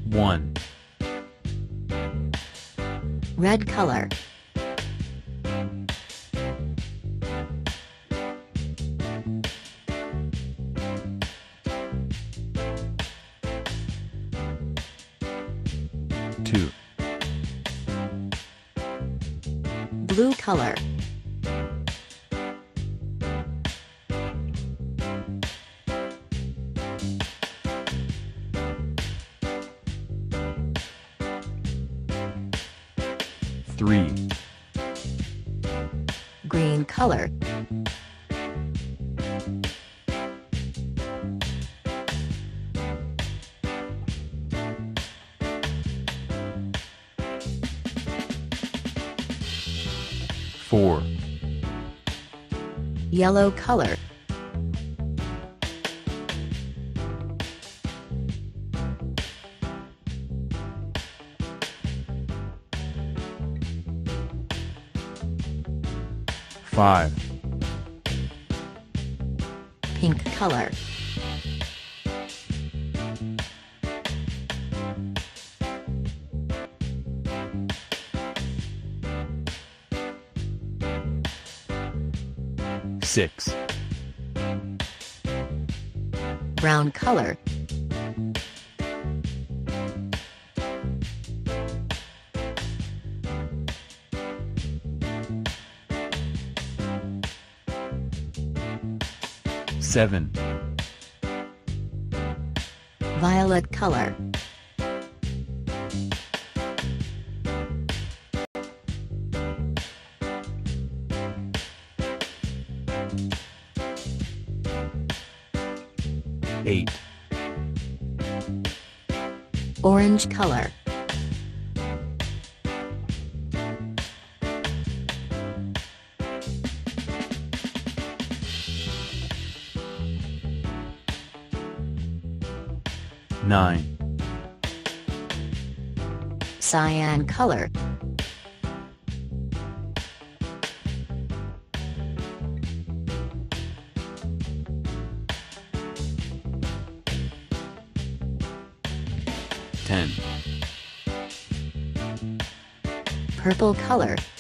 1, Red color. 2, Blue color. 3, Green color. 4, Yellow color. 5, Pink color. 6, Brown color. 7, Violet color. 8, Orange color. 9, Cyan color. 10, Purple color.